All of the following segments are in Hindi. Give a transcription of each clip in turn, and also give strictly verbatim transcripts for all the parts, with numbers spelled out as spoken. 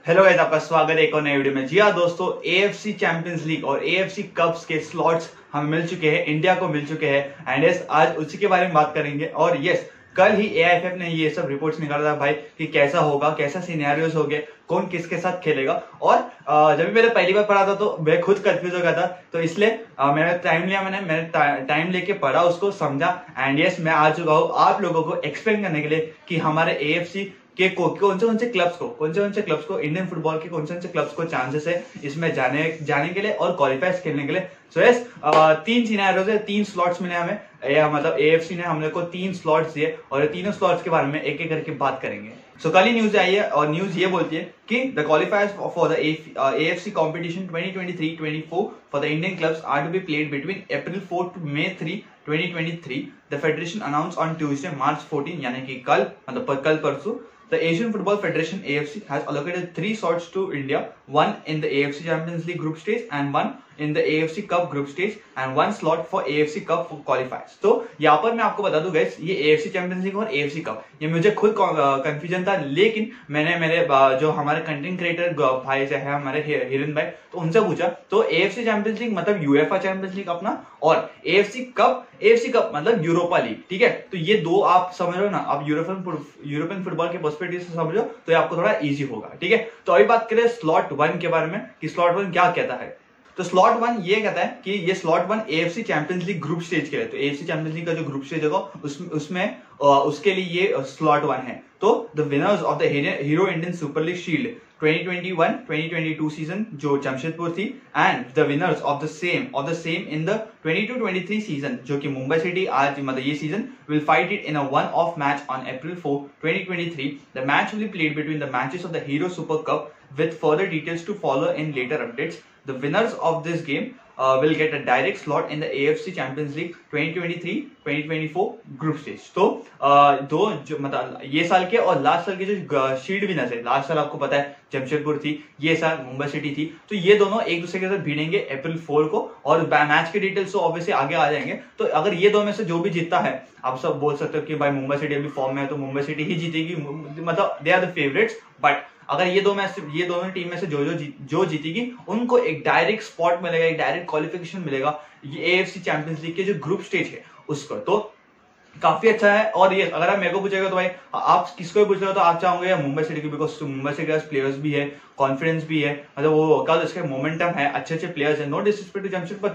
हेलो गाइस, आपका स्वागत है एक और नए वीडियो में। जी हाँ दोस्तों, एएफसी चैंपियंस लीग और एएफसी कप्स के स्लॉट्स हमें मिल चुके हैं, इंडिया को मिल चुके हैं एंड यस आज उसी के बारे में बात करेंगे। और यस कल ही एआईएफएफ ने ये सब रिपोर्ट्स निकाला था भाई कि कैसा होगा, कैसा सिनेरियोस हो गए, कौन किसके साथ खेलेगा। और जब भी मैंने पहली बार पढ़ा था तो मैं खुद कंफ्यूज हो गया था, तो इसलिए मैंने टाइम लिया, मैंने मैंने टाइम लेके पढ़ा, उसको समझा एंड यस मैं आ चुका हूँ आप लोगों को एक्सप्लेन करने के लिए कि हमारे एएफसी के को कौन से कौन से क्लब्स को कौन से कौन से क्लब्स को इंडियन फुटबॉल के कौन से कौन से क्लब्स को चांसेस है इसमें जाने जाने के लिए और क्वालिफाई खेलने के लिए। सो यस तीन सिनेरियोज है, तीन स्लॉट्स मिले हमें, या मतलब एएफसी ने हम लोग को तीन स्लॉट्स दिए और तीनों स्लॉट्स के बारे में एक एक करके बात करेंगे। सो so, कल ही न्यूज आई है और न्यूज ये बोलती है कि the qualifiers for the AFC competition twenty twenty three twenty four for the Indian clubs are to be played between April four to May three twenty twenty three. The federation announce on Tuesday March fourteen, यानी कि कल मतलब कल परसों। The Asian Football Federation (A F C) has allocated three slots to India, one in the A F C Champions League group stage and one in the A F C Cup group stage and one slot for A F C Cup for qualifiers. तो यहाँ पर मैं आपको बता दूं गाइस, ये A F C Champions League और A F C Cup ये मुझे खुद कंफ्यूजन था, लेकिन मैंने मेरे जो हमारे कंटेंट क्रिएटर भाई से है हमारे हिरन भाई, तो उनसे पूछा तो A F C Champions League मतलब यूएफा चैंपियंस लीग अपना, और A F C Cup A F C Cup मतलब यूरोपा लीग। ठीक है, तो ये दो आप समझ लो ना, आप यूरोपियन यूरोपियन फुटबॉल के पर्सपेक्टिव से समझो तो ये आपको थोड़ा इजी होगा। ठीक है, तो अभी बात करें स्लॉट वन के बारे में कि स्लॉट वन क्या कहता है। तो स्लॉट वन ये कहता है कि ये slot one AFC champions league group stage के लिए, तो एएफसी चैंपियंस लीग का जो ग्रुप स्टेज होगा उसमें उसमें उसके लिए ये स्लॉट वन है। तो the winners of the Hero Indian Super League shield twenty twenty one twenty twenty two season जो जमशेदपुर थी, and the winners of the same of the same in the twenty two twenty three season जो कि मुंबई सिटी आज मतलब ये season will fight it in a one off match on April four twenty twenty three. The match will be played between the matches of the Hero super Cup with further details to follow in later updates. The winners of this game uh, will get a direct slot in the A F C Champions League twenty twenty three twenty twenty four group stage. तो uh, दो जो मतलब ये साल के और लास्ट साल के जो शील्ड विनर्स है, लास्ट साल आपको पता है जमशेदपुर थी, ये साल मुंबई सिटी थी, तो ये दोनों एक दूसरे के साथ भिड़ेंगे अप्रैल फोर को, और मैच के डिटेल्स तो ऑब्वियसली आगे आ जाएंगे। तो अगर ये दो में से जो भी जीतता है, आप सब बोल सकते हो कि भाई मुंबई सिटी अभी फॉर्म में है तो मुंबई सिटी ही जीतेगी, मतलब they are the favourites. But अगर ये दो मैच ये दोनों टीम में से जो जो जी, जो जीतेगी उनको एक डायरेक्ट स्पॉट मिलेगा, एक डायरेक्ट क्वालिफिकेशन मिलेगा ये एएफसी चैंपियंस लीग के जो ग्रुप स्टेज है उसको। तो काफी अच्छा है। और ये अगर आप मेरे को पूछेगा तो भाई आप किसको भी पूछ रहे हो तो आप चाहोगे या मुंबई सिटी की, बिकॉज मुंबई सिटी के पास प्लेयर्स भी है, कॉन्फिडेंस भी है, मतलब वो क्या इसके मोमेंटम है, अच्छे अच्छे प्लेयर्स है। No disrespect to Jamshedpur,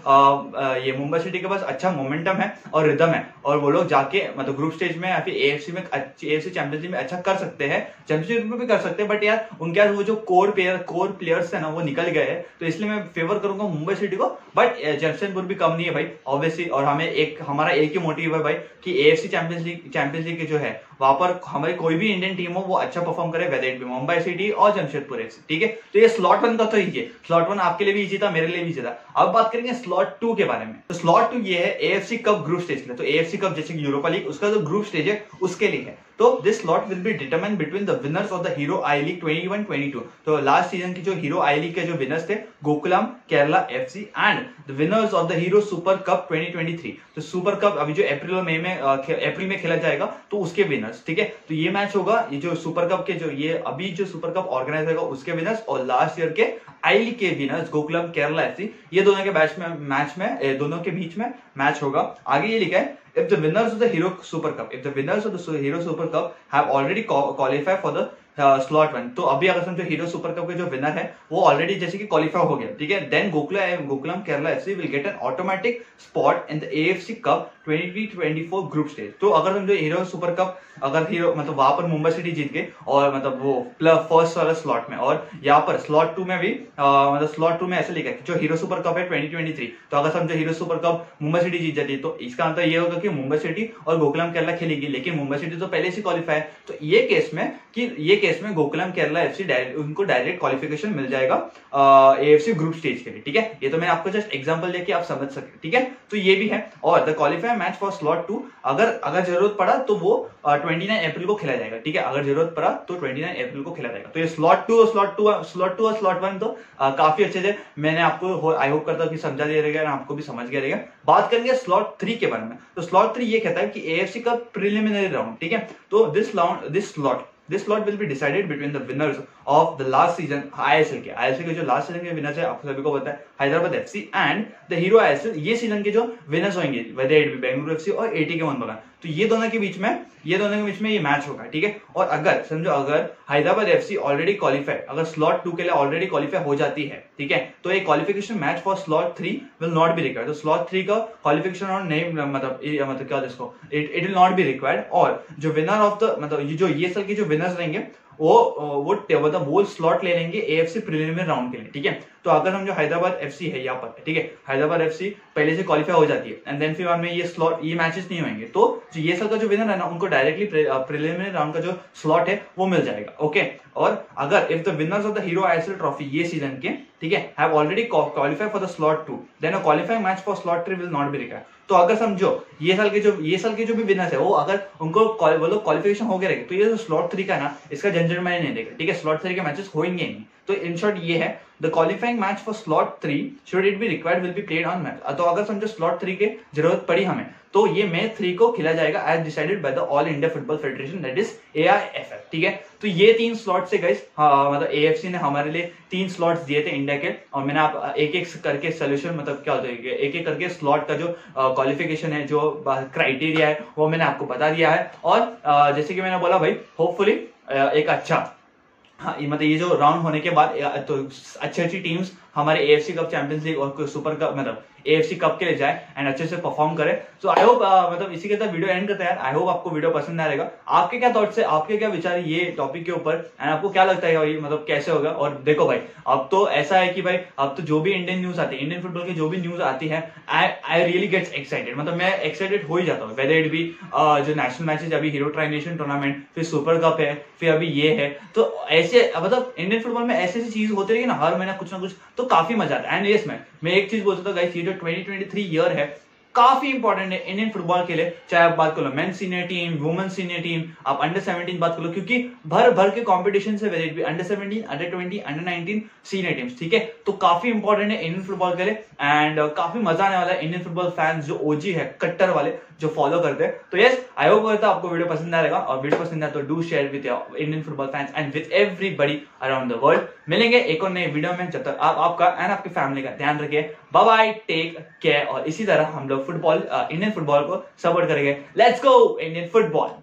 but ये मुंबई सिटी के पास अच्छा मोमेंटम है और रिदम है, और वो लोग जाके मतलब ग्रुप स्टेज में या फिर एएफसी में एएफसी चैंपियंस लीग में अच्छा कर सकते हैं, जमशेदपुर में भी कर सकते हैं। बट यार उनके वो जो कोर प्लेयर कोर प्लेयर्स है ना वो निकल गए हैं, तो इसलिए मैं फेवर करूंगा मुंबई सिटी को। बट जमशेदपुर भी कम नहीं है भाई ऑब्वियसली, और हमें एक हमारा एक ही मोटिव है भाई कि AFC champions league champions league जो है वहां पर हमारी कोई भी इंडियन टीम हो वो अच्छा परफॉर्म करे, whether it be Mumbai City और जमशेदपुर एफसी। ठीक है, तो ये स्लॉट वन का तो ये स्लॉट वन आपके लिए भी इजी था, मेरे लिए भी इजी था। अब बात करेंगे स्लॉट टू के बारे में। तो स्लॉट टू ये है एएफसी कप ग्रुप स्टेज के लिए। तो एएफसी कप जैसे कि यूरोपा लीग उसका जो ग्रुप स्टेज है उसके लिए है। तो this slot will be determined between the winners of the Hero I League twenty one twenty two. तो लास्ट सीजन की जो हीरो आई लीग के जो विनर्स थे Gokulam Kerala FC, and the winners of the Hero super cup twenty twenty three. तो सुपर कप अभी जो अप्रैल और मई में अप्रैल में खेला जाएगा तो उसके विनर्स। ठीक है, तो ये मैच होगा, ये जो सुपर कप के जो ये अभी जो सुपर कप ऑर्गेनाइज होगा उसके विनर्स और लास्ट ईयर के आई लीग के विनर्स गोकुलम केरला एफसी, ये दोनों के बैच में मैच में दोनों के बीच में मैच होगा। आगे ये लिखा है if the winners of the hero super cup if the winners of the hero super cup have already qualified for the slot one. तो अभी अगर समझो हीरो सुपर कप के जो विनर है वो ऑलरेडी जैसे कि क्वालिफाई हो गया, ठीक है, then Gokula Gokulam Kerala FC will get an automatic spot in the AFC cup twenty twenty four group stage. तो अगर समझो हीरो सुपर कप अगर हीरो मतलब वहां पर मुंबई सिटी जीत गए और मतलब वो फर्स्ट वाला स्लॉट में, और यहाँ पर स्लॉट टू में भी आ, मतलब स्लॉट टू में ऐसे लिखा है कि जो हीरो सुपर कप है ट्वेंटी ट्वेंटी थ्री, तो अगर समझो Hero super Cup Mumbai City जीत जाती है तो इसका मतलब ये होगा कि मुंबई सिटी और गोकुलम केरला खेलेगी, लेकिन मुंबई सिटी तो पहले से क्वालिफाई है। तो ये केस में कि ये केस में गोकुलम केरला एफसी उनको डायरेक्ट क्वालिफिकेशन मिल जाएगा एएफसी ग्रुप स्टेज के लिए। ठीक है, ये तो मैं आपको जस्ट एग्जांपल देके आप समझ सके। ठीक है, तो ये भी है। और the qualifier match for slot two अगर अगर जरूरत पड़ा तो वो ट्वेंटी नाइन अप्रैल को खेला जाएगा। ठीक है, अगर जरूरत पड़ा तो ट्वेंटी नाइन अप्रैल को खेला जाएगा। तो ये slot two slot two slot two और स्लॉट वन तो आ, काफी अच्छे थे। मैंने आपको आई होप करता हूँ कि समझा दिया रहेगा, आपको भी समझ गया रहेगा। बात करेंगे स्लॉट थ्री के बारे में। तो स्लॉट थ्री ये कहता है कि एएफसी का प्रिलिमिनरी राउंड, ठीक है, तो this round this slot this slot will be decided between the winners of the last season ISL के आईएसएल के जो लास्ट सीजन के विनर्स है आपको सभी को पता है Hyderabad FC and the Hero ISL, ये सीजन के जो विनर्स होंगे whether it be Bengaluru FC और एटीके मोहन बगान, तो ये दोनों के बीच में ये दोनों के बीच में ये मैच होगा, ठीक है। और अगर समझो अगर हैदराबाद एफसी ऑलरेडी क्वालिफाई, अगर स्लॉट टू के लिए ऑलरेडी क्वालिफाई हो जाती है, ठीक है, तो ये qualification match for slot three will not be required. तो स्लॉट थ्री का क्वालिफिकेशन और नहीं मतलब मतलब क्या इसको it it will not be required. और जो विनर ऑफ द मतलब ये जो ये साल के जो विनर्स रहेंगे वो वो मतलब वो स्लॉट ले लेंगे एएफसी प्रीलिमिनरी राउंड के लिए, ठीक है। तो अगर हम जो हैदराबाद एफसी है यहाँ पर, ठीक है, हैदराबाद एफसी पहले से क्वालिफाई हो जाती है एंड देन फिर में ये स्लॉट ये मैचेस नहीं होंगे, तो जो ये साल का जो विनर है ना उनको डायरेक्टली प्रीलिमिनरी राउंड का जो स्लॉट है वो मिल जाएगा, ओके। और अगर if the winners of the Hero ISL trophy ये सीजन के, ठीक है, have already qualified for the slot two, then a qualifying match for slot three will not be required. तो अगर समझो ये साल के जो ये साल के जो भी विनर्स है वो अगर उनको वो लोग क्वालिफिकेशन हो गए रहेंगे, तो ये जो स्लॉट थ्री का ना इसका झंझट मैंने नहीं देगा, ठीक है, स्लॉट थ्री के मैचेस होंगे नहीं। तो इन शॉर्ट ये है the qualifying match for slot three should it be required will be played on match. तो अगर समझो स्लॉट थ्री के जरूरत पड़ी हमें तो ये मैच थ्री को खेला जाएगा as decided by the All India Football Federation that is AIFF, ठीक है। तो ये तीन स्लॉट से गाइस मतलब एएफसी ने हमारे लिए तीन स्लॉट्स दिए थे इंडिया के, और मैंने आप एक एक करके सोल्यूशन मतलब क्या होता है एक एक करके स्लॉट का जो क्वालिफिकेशन है जो क्राइटेरिया है वो मैंने आपको बता दिया है। और uh, जैसे कि मैंने बोला भाई होपफुली uh, एक अच्छा हाँ मतलब ये जो राउंड होने के बाद तो अच्छी अच्छी टीम्स हमारे एएफसी कप चैंपियंस लीग और सुपर कप मतलब एएफसी कप के लिए जाए एंड अच्छे से परफॉर्म करे। सो आई होप मतलब इसी के साथ वीडियो एंड करते हैं। आई होप आपको वीडियो पसंद आएगा। आपके क्या थॉट्स है, आपके क्या विचार है ये टॉपिक के ऊपर एंड आपको क्या लगता है भाई मतलब कैसे होगा। और देखो भाई अब तो ऐसा है कि भाई अब तो जो भी इंडियन न्यूज आती है, इंडियन फुटबॉल की जो भी न्यूज आती है, I I really gets excited, मतलब मैं एक्साइटेड हो ही जाता हूँ। वेदर इट बी जो नेशनल मैचेज अभी हीरो ट्राई नेशन टूर्नामेंट, फिर सुपर कप है, फिर अभी ये है, तो ऐसे मतलब इंडियन फुटबॉल में ऐसी ऐसी चीज होती रहेगी ना हर महीना कुछ ना कुछ, तो काफी मजा आता है। एंड यस मैं मैं एक चीज बोलता था गाइस, ये जो ट्वेंटी ट्वेंटी थ्री ईयर है काफी इंपॉर्टेंट है इंडियन फुटबॉल के लिए, चाहे आप बात करो men senior team, women senior team, आप अंडर सेवनटीन बात करो, क्योंकि भर भर के कंपटीशन से whether it be under seventeen, under twenty, under nineteen senior teams, ठीक है, तो काफी इंपॉर्टेंट है इंडियन फुटबॉल के लिए एंड uh, काफी मजा आने वाला है। इंडियन फुटबॉल फैंस जो ओजी है, कट्टर वाले जो फॉलो करते हैं, तो यस आई होप करता आपको वीडियो पसंद आएगा, और वीडियो पसंद आए तो do share with Indian football fans and with everybody around the world. मिलेंगे एक और नए वीडियो में, जब तक आप आपका एंड आपकी फैमिली का ध्यान रखिए। बाय बाय, टेक केयर, और इसी तरह हम लोग फुटबॉल इंडियन फुटबॉल को सपोर्ट करेंगे। Let's go Indian football.